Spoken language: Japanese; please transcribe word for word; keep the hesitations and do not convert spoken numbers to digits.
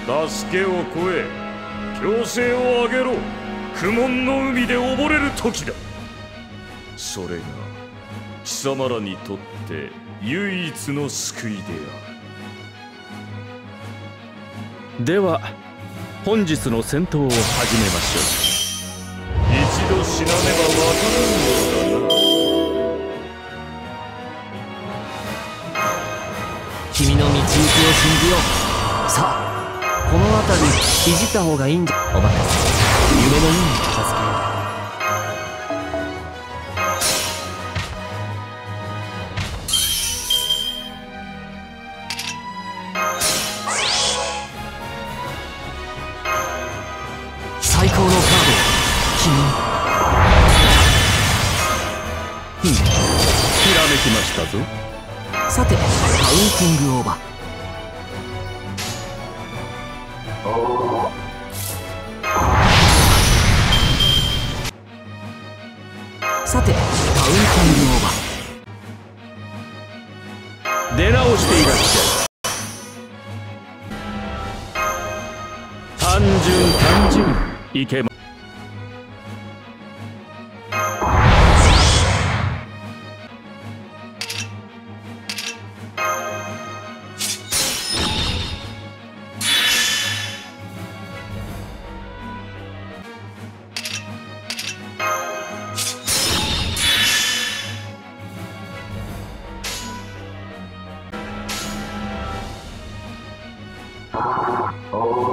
助けを超え強制を上げろ。苦悶の海で溺れる時だ。それが貴様らにとって唯一の救いである。 では本日の戦闘を始めましょう。 一度死なねばわからんのだな。 君の道行きを信じよう。さあ、この辺りいじった方がいいんじゃ。お任せ。夢のように片付けよう。最高のカード、君。 ふん、ひらめきましたぞ。 さて、カウンティングオーバー。さて、カウンティングオーバー。 出直していらっしゃい。単純単純いけま。 Oh.